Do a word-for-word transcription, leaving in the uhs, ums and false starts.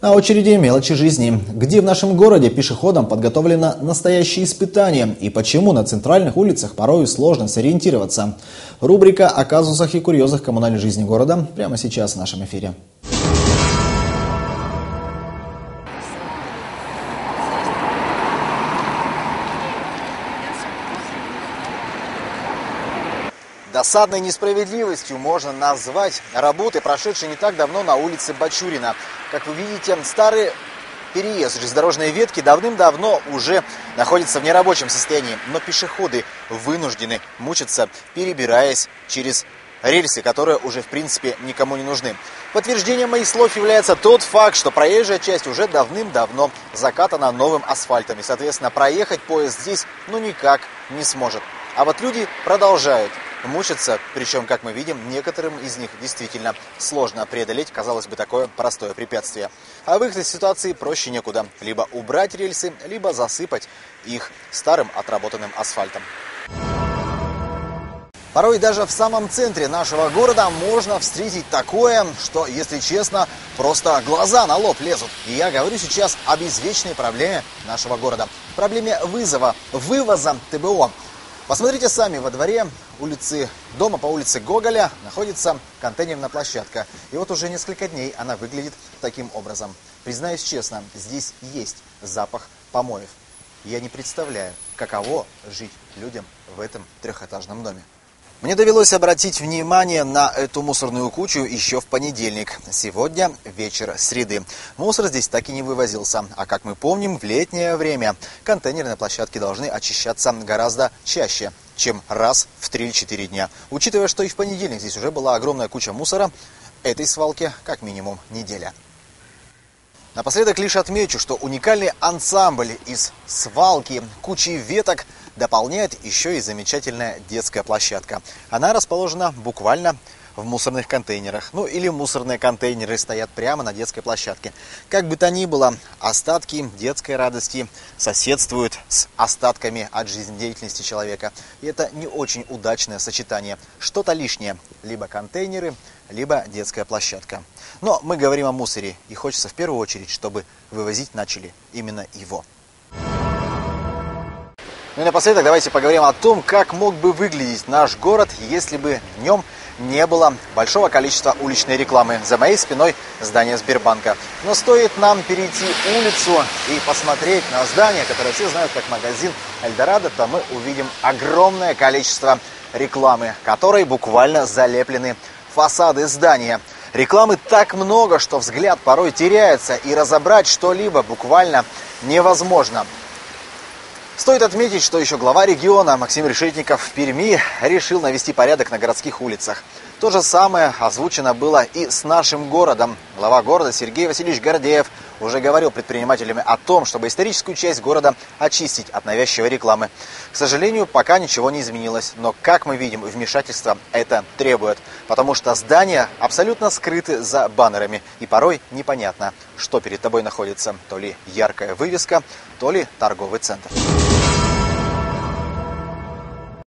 На очереди мелочи жизни. Где в нашем городе пешеходам подготовлено настоящее испытание и почему на центральных улицах порой сложно сориентироваться? Рубрика о казусах и курьезах коммунальной жизни города прямо сейчас в нашем эфире. Досадной несправедливостью можно назвать работы, прошедшие не так давно на улице Бачурина. Как вы видите, старый переезд железнодорожной ветки давным-давно уже находится в нерабочем состоянии, но пешеходы вынуждены мучиться, перебираясь через рельсы, которые уже в принципе никому не нужны. Подтверждением моих слов является тот факт, что проезжая часть уже давным-давно закатана новым асфальтом, и, соответственно, проехать поезд здесь ну никак не сможет. А вот люди продолжают мучиться, причем, как мы видим, некоторым из них действительно сложно преодолеть, казалось бы, такое простое препятствие. А выход из ситуации проще некуда. Либо убрать рельсы, либо засыпать их старым отработанным асфальтом. Порой даже в самом центре нашего города можно встретить такое, что, если честно, просто глаза на лоб лезут. И я говорю сейчас об извечной проблеме нашего города. Проблеме вызова, вывоза ТБО. Посмотрите сами, во дворе улицы, дома по улице Гоголя находится контейнерная площадка. И вот уже несколько дней она выглядит таким образом. Признаюсь честно, здесь есть запах помоев. Я не представляю, каково жить людям в этом трехэтажном доме. Мне довелось обратить внимание на эту мусорную кучу еще в понедельник. Сегодня вечер среды. Мусор здесь так и не вывозился. А как мы помним, в летнее время контейнерные площадки должны очищаться гораздо чаще, чем раз в три-четыре дня. Учитывая, что и в понедельник здесь уже была огромная куча мусора, этой свалке как минимум неделя. Напоследок лишь отмечу, что уникальный ансамбль из свалки, кучи веток дополняет еще и замечательная детская площадка. Она расположена буквально в мусорных контейнерах. Ну или мусорные контейнеры стоят прямо на детской площадке. Как бы то ни было, остатки детской радости соседствуют с остатками от жизнедеятельности человека. И это не очень удачное сочетание. Что-то лишнее. Либо контейнеры, либо детская площадка. Но мы говорим о мусоре. И хочется в первую очередь, чтобы вывозить начали именно его. Ну и напоследок давайте поговорим о том, как мог бы выглядеть наш город, если бы в нем не было большого количества уличной рекламы. За моей спиной здание Сбербанка. Но стоит нам перейти улицу и посмотреть на здание, которое все знают как магазин Эльдорадо, то мы увидим огромное количество рекламы, которой буквально залеплены фасады здания. Рекламы так много, что взгляд порой теряется, и разобрать что-либо буквально невозможно. Стоит отметить, что еще глава региона Максим Решетников в Перми решил навести порядок на городских улицах. То же самое озвучено было и с нашим городом. Глава города Сергей Васильевич Гордеев уже говорил предпринимателям о том, чтобы историческую часть города очистить от навязчивой рекламы. К сожалению, пока ничего не изменилось, но, как мы видим, вмешательство это требует, потому что здания абсолютно скрыты за баннерами, и порой непонятно, что перед тобой находится, то ли яркая вывеска, то ли торговый центр.